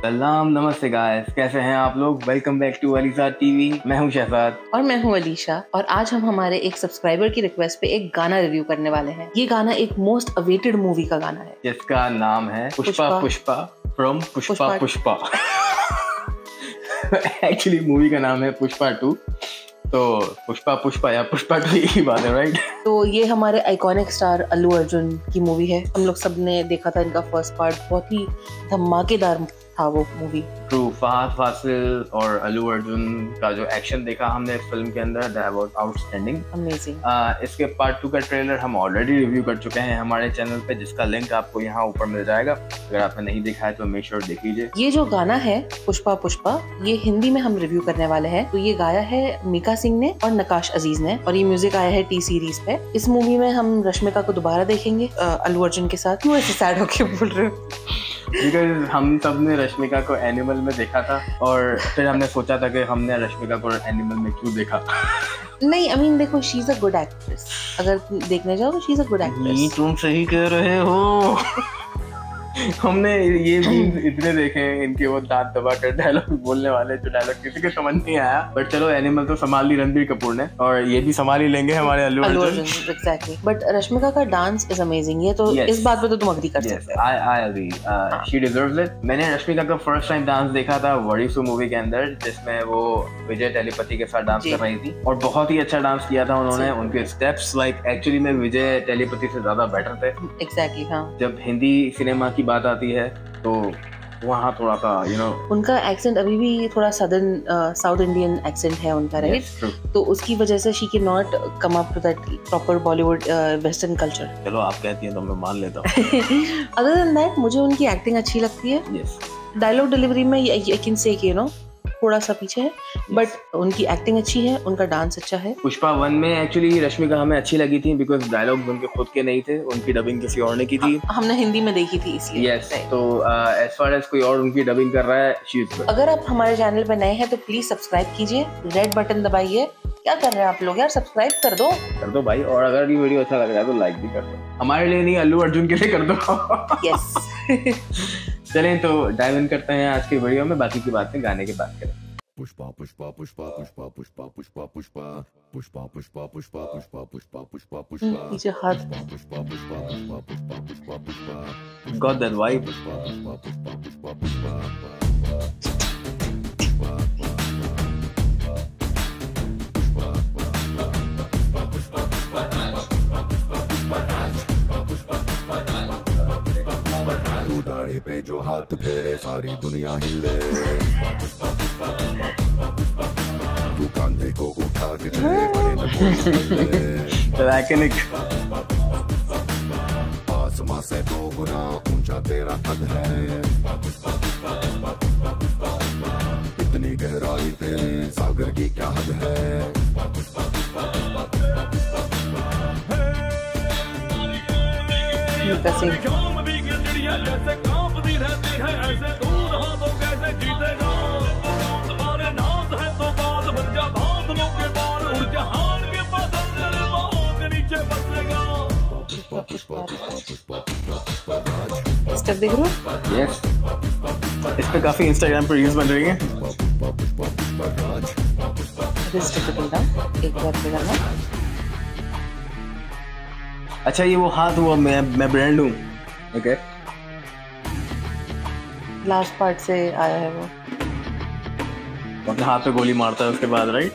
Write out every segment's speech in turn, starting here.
सलाम नमस्ते गाइस, कैसे हैं आप लोग। Welcome back to Alisa TV. मैं हूं शहजाद और मैं हूं अलीशा और आज हम हमारे एक सब्सक्राइबर की रिक्वेस्ट पे एक गाना रिव्यू करने वाले हैं। ये गाना एक मोस्ट अवेटेड मूवी का गाना है जिसका नाम है Pushpa Pushpa from Pushpa Pushpa. Actually movie का नाम है पुष्पा 2। तो पुष्पा पुष्पा या पुष्पा 2 एक ही बात है, राइट? तो ये हमारे आइकॉनिक स्टार अल्लू अर्जुन की मूवी है। हम लोग सब ने देखा था इनका फर्स्ट पार्ट, बहुत ही धमाकेदार था वो मूवी। ट्रू, फहद फासिल और अल्लू अर्जुन का जो एक्शन देखा हमने इस फिल्म के अंदर, दैट वाज आउटस्टैंडिंग, अमेजिंग। इसके पार्ट 2 का ट्रेलर हम ऑलरेडी रिव्यू कर चुके हैं हमारे चैनल पे, जिसका लिंक आपको यहाँ ऊपर मिल जाएगा। अगर आपने नहीं देखा है तो मेक श्योर देख लीजिए। ये जो गाना है पुष्पा पुष्पा, ये हिंदी में हम रिव्यू करने वाले हैं। तो ये गाया है मीका सिंह ने और नकाश अजीज ने और ये म्यूजिक आया है टी सीरीज पे। इस मूवी में हम रश्मिका को दोबारा देखेंगे अल्लू अर्जुन के साथ। क्यों ऐसे सैड होके बोल रहे हो? बिकॉज हम सब ने रश्मिका को एनिमल में देखा था और फिर हमने सोचा था कि हमने रश्मिका को एनिमल में क्यों देखा। नहीं, आई मीन देखो, she is a good actress. अगर देखने जाओ तो she is a good actress. तुम सही कह रहे हो। हमने ये मीम्स इतने देखे हैं इनके, वो दांत दबाकर डायलॉग बोलने वाले, जो डायलॉग किसी के समझ नहीं आया। बट चलो, एनिमल तो संभाल ली रणबीर कपूर ने और ये भी संभाल ही लेंगे हमारे अल्लू अर्जुन। एग्जैक्टली। बट रश्मिका का डांस इज अमेजिंग। ये तो इस बात पे तो तुम अग्री कर सकते हो। I agree, she deserves it. मैंने रश्मिका का फर्स्ट टाइम डांस देखा था वरीसू मूवी के अंदर, जिसमें वो विजय टेलीपति के साथ डांस कर रही थी और बहुत ही अच्छा डांस किया था उन्होंने। उनके स्टेप्स लाइक एक्चुअली में विजय टेलीपति से ज्यादा बेटर थे। एग्जैक्टली, हाँ। जब हिंदी सिनेमा की बात आती है तो वहाँ थोड़ा सा उनका एक्सेंट अभी भी थोड़ा सदर्न साउथ इंडियन एक्सेंट है उनका, राइट? तो उसकी वजह से she can not come up to that proper Bollywood western culture. चलो, आप कहती हैं तो मैं मान लेता हूँ। अदर देन दैट, मुझे उनकी एक्टिंग अच्छी लगती है। डायलॉग डिलीवरी में आई कैन से कि थोड़ा सा पीछे है, बट उनकी एक्टिंग अच्छी है, उनका डांस अच्छा है। पुष्पा 1 में एक्चुअली रश्मिका हमें अच्छी लगी थी बिकॉज डायलॉग उनके खुद के नहीं थे, उनकी डबिंग किसी और ने की थी। हमने हिंदी में देखी थी इसलिए। यस, तो एज फार एज कोई और उनकी डबिंग कर रहा है, शी इज गुड। अगर आप हमारे चैनल पे नए हैं तो प्लीज सब्सक्राइब कीजिए, रेड बटन दबाइए। क्या कर रहे हैं आप लोग यार? सब्सक्राइब कर दो भाई। और अगर ये वीडियो अच्छा लग रहा है तो लाइक भी कर दो। हमारे लिए नहीं, अल्लू अर्जुन के लिए कर दो। यस। चलें तो डाइव इन करते हैं आज की वीडियो में। बाकी की बातें गाने के बाद करें। पुष्पा पुष्पा पुष्पा पुष्पा पुष्पा पुष्पा पुष्पा पुष्पा पुष्पा पुष्पा पुष्पा पुष्पा पुष्पा पुष्पा पीछे हाथ। Pushpa Pushpa Pushpa Pushpa Pushpa Pushpa got that vibe. Pushpa Pushpa Pushpa Pushpa Pushpa दाढ़ी पे जो हाथ फेरे सारी दुनिया हिले। तू कांधे को उठा के आसमां से 2 गुना ऊंचा तेरा कद है। इतनी गहराई तेरे सागर की क्या हद है। जैसे कांपती रहती है ऐसे दूर हो तो कैसे जीतेगा। तुम्हारे नाज है तो बात बन जा, बादलों के बाल उड़ जहान के बदल तेरे पाँव के नीचे बसेगा। स्टेप देख रहे हो? यस, इस पे काफी इंस्टाग्राम पर रील्स बन रही हैं। एक बार फिर करना। अच्छा, ये वो हाथ हुआ, मैं ब्रांड हूँ। ओके, लास्ट पार्ट से आया है वो। अपने हाथ पे गोली मारता है उसके बाद, राइट?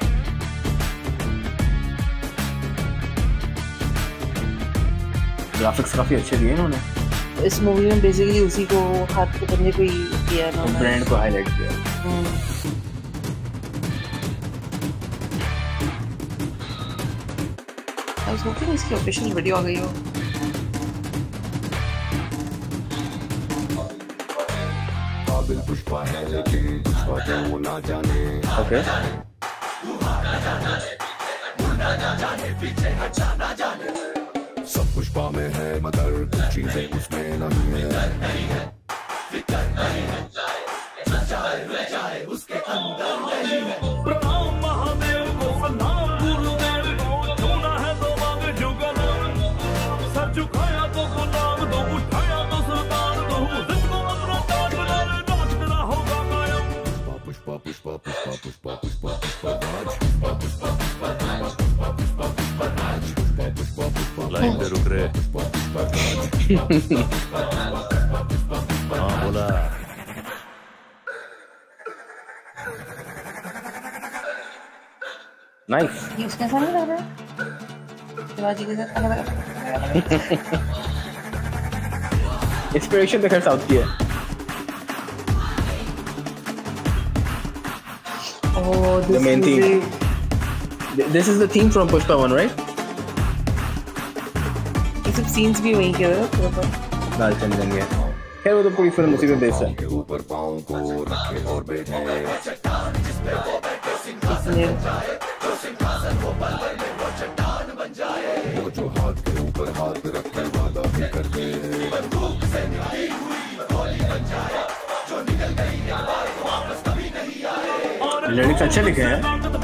ग्राफिक्स काफी अच्छे दिए इन्होंने इस मूवी में। बेसिकली उसी को हाथ पे करने को ही किया ना, ब्रांड को हाईलाइट किया। I was hoping इसकी ऑफिशियल वीडियो आ गई हो। पुष्पा है लेकिन पुष्पा क्यों ना जाने। ओके, सब पुष्पा में है मगर कुछ चीजें उसमें नहीं है। प्रणाम महादेव को, प्रणाम गुरुदेव को, छूना है तो मांगे जुगल, सर झुकाया तो गुलाम दो, उठाया तो सरदार दो, जिसको अपना ताज बना ले नाच तेरा हो पुष्पा पुष्पा पुष्पा पुष्पा पुष्पा राज पुष्पा पुष्पा पुष्पा राज पुष्पा पुष्पा पुष्पा राज पुष्पा पुष्पा पुष्पा लाइन पे रुक रहे। पुष्पा पुष्पा राज हाँ बोला। नाइस। ये उसके ऐसा नहीं लग रहा है शिवाजी के साथ अलग अलग। इंस्पिरेशन तो खैर साउथ की है। Oh, The main theme. This is the theme from Pushpa 1, right? ये सब सीन्स भी वहीं के हैं प्रॉपर। लाल चंदन के। खैर वो तो पूरी फिल्म उसी पे बेस्ड है। के ऊपर पाँव को रखे और बैठे इसलिए वो जो हाथ के ऊपर हाथ रखे वादा भी करते लिरिक्स अच्छे लिखे हैं।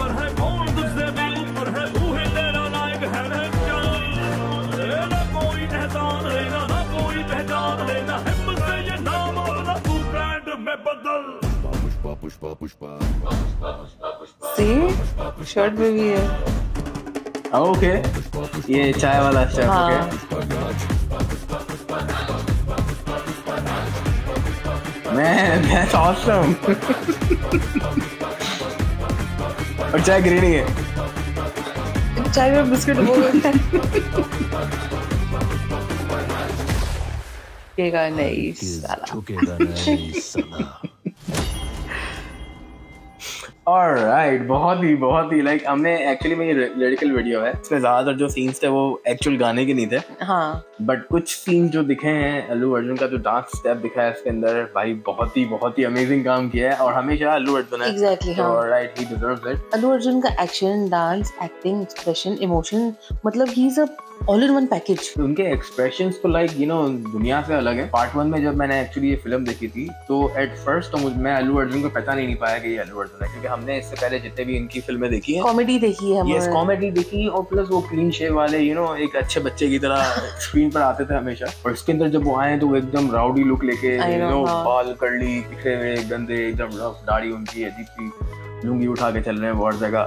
पुष्पा पुष्पा पुष्पा सी शर्ट में भी है। ओके, ये चाय वाला स्टेप। हाँ। That's awesome. और चाय ग्रीन ही है। चाय में बिस्किट हो गए। झुकेगा नहीं साला। झुकेगा नहीं साला। Alright, बहुत ही लाइक हमने एक्चुअली में ये लिरिकल वीडियो है, इसमें ज्यादातर जो सीन्स थे वो एक्चुअल गाने के नहीं थे। हाँ। बट कुछ सीन्स जो दिखे हैं, अल्लू अर्जुन का जो डांस स्टेप दिखा है इसके अंदर, भाई बहुत ही अमेजिंग काम किया है। और हमेशा अल्लू अर्जुन है। Exactly, हाँ। Right, he deserves it. Allu Arjun का action, dance, acting, expression, emotion, मतलब he is a all in one package. उनके एक्सप्रेशंस तो लाइक दुनिया से अलग है। पार्ट 1 में जब मैंने एक्चुअली ये फिल्म देखी थी तो एट फर्स्ट तो मैं अल्लू अर्जुन को पहचान ही नहीं पाया कि ये अल्लू अर्जुन है, क्योंकि हमने इससे पहले जितने भी इनकी फिल्में देखी है, कॉमेडी देखी है यस हमने। कॉमेडी देखी, और प्लस वो क्लीन शेव वाले एक अच्छे बच्चे की तरह स्क्रीन पर आते थे हमेशा। और इसके अंदर जब वो आए तो वो एकदम राउडी लुक लेके, हाँ। बाल कर्ली बिखरे हुए गंदे, एकदम रफ दाढ़ी उनकी अजीब सी, लुंगी उठा के चल रहे हैं बहुत जगह,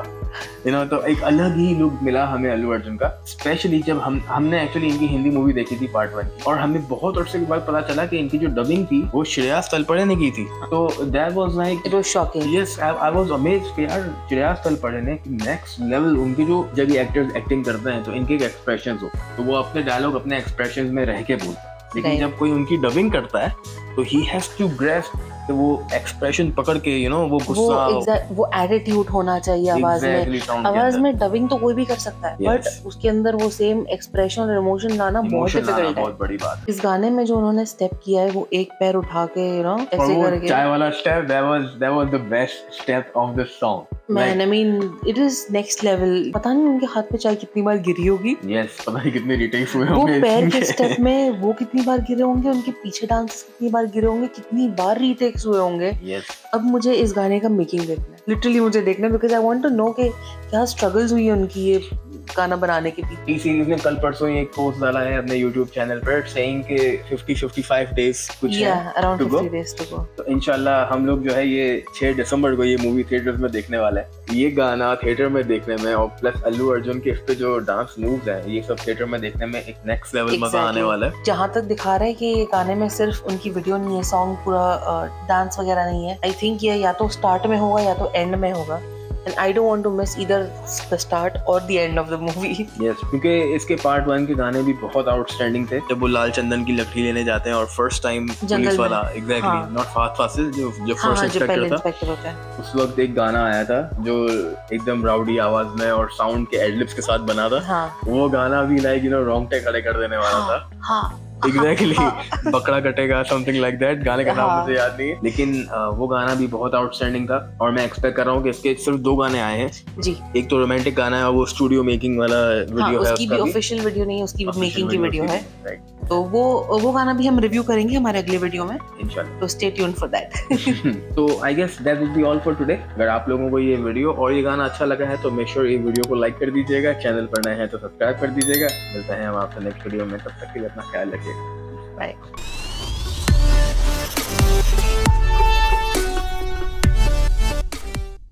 तो एक अलग ही लुक मिला हमें अल्लू अर्जुन का। स्पेशली जब हमने एक्चुअली इनकी हिंदी मूवी देखी थी पार्ट 1 की, और हमें बहुत अर्से के बाद पता चला कि इनकी जो डबिंग थी वो श्रेयास तलपड़े ने की थी। तो that was like it was shocking. Yes, I was amazed कि यार श्रेयास तलपड़े ने नेक्स्ट लेवल, उनकी जो जब ये एक्टर्स एक्टिंग करते हैं तो इनके एक्सप्रेशंस हो तो वो अपने डायलॉग अपने एक्सप्रेशंस में रह के बोलते हैं, लेकिन जब कोई उनकी डबिंग करता है तो ही हैज टू ग्रैस्प तो वो एक्सप्रेशन पकड़ के वो गुस्सा, वो एटीट्यूड होना चाहिए आवाज में। आवाज में डबिंग तो कोई भी कर सकता है, बट उसके अंदर वो सेम एक्सप्रेशन और इमोशन लाना बहुत डिफिकल्ट है। बहुत बड़ी बात। इस गाने में जो उन्होंने स्टेप किया है, वो एक पैर उठा के ऐसे करके, चाय वाला step, that was the best step of the song. Man, I mean, it is next level. पता नहीं उनके हाथ पे चाय कितनी बार गिरी होगी। Yes, पता नहीं कितने रिटेक्स हुए वो होंगे। पैर के स्टेप में वो कितनी बार गिरे होंगे, उनके पीछे डांस कितनी बार गिरे होंगे, कितनी बार रीटेक्स हुए होंगे। Yes. अब मुझे इस गाने का मेकिंग देखना है, लिटरली मुझे देखना है, because I want to know कि क्या स्ट्रगल्स हुई है उनकी ये गाना बनाने के पीछे। टी सीरीज ने कल परसों ही एक पोस्ट डाला है अपने YouTube चैनल पर, सेइंग के 50-55 डेज कुछ है around to go. 50 days to go। तो इंशाल्लाह हम लोग जो है ये 6 दिसंबर को ये मूवी थिएटर्स में देखने वाला है। ये गाना थिएटर में देखने में, और प्लस अल्लू अर्जुन के इस पे जो डांस मूव्स हैं, ये सब थिएटर में देखने में एक नेक्स्ट लेवल मजा आने वाला है। जहाँ तक दिखा रहा है कि ये गाने में सिर्फ उनकी वीडियो नहीं है, सॉन्ग पूरा डांस वगैरह नहीं है। आई थिंक ये या तो स्टार्ट में होगा या तो एंड में होगा, and I don't want to miss either the start or the end of the movie. Yes, क्योंकि इसके पार्ट 1 के गाने भी बहुत आउटस्टैंडिंग थे। जब वो लाल चंदन की लकड़ी लेने जाते हैं और फर्स्ट टाइम पुलिस वाला, एग्जैक्टली, नॉट फास्ट फासिल, जो फर्स्ट इंस्पेक्टर था, उस वक्त एक गाना आया था जो एकदम राउडी आवाज में और साउंड के एडलिप्स के साथ बना था। वो गाना भी लाइक रोंगटे खड़े कर देने वाला था। एग्जैक्टली, बकरा कटेगा, समथिंग लाइक दैट। गाने का नाम मुझे याद नहीं है, लेकिन वो गाना भी बहुत आउटस्टैंडिंग था। और मैं एक्सपेक्ट कर रहा हूँ कि इसके सिर्फ 2 गाने आए हैं जी। एक तो रोमांटिक गाना है, वो स्टूडियो मेकिंग वाला वीडियो है, उसकी भी ऑफिशियल वीडियो नहीं है, उसकी मेकिंग की वीडियो है। तो वो गाना भी हम रिव्यू करेंगे हमारे अगले वीडियो में इंशाल्लाह, तो स्टे ट्यून्ड फॉर दैट। तो I guess that will be all for today. अगर आप लोगों को ये वीडियो और ये गाना अच्छा लगा है तो मेक श्योर ये वीडियो को लाइक कर दीजिएगा, चैनल पर नए हैं तो सब्सक्राइब कर दीजिएगा। मिलते हैं हम आपसे नेक्स्ट वीडियो में, तब तक के लिए अपना ख्याल रखिएगा। बाय।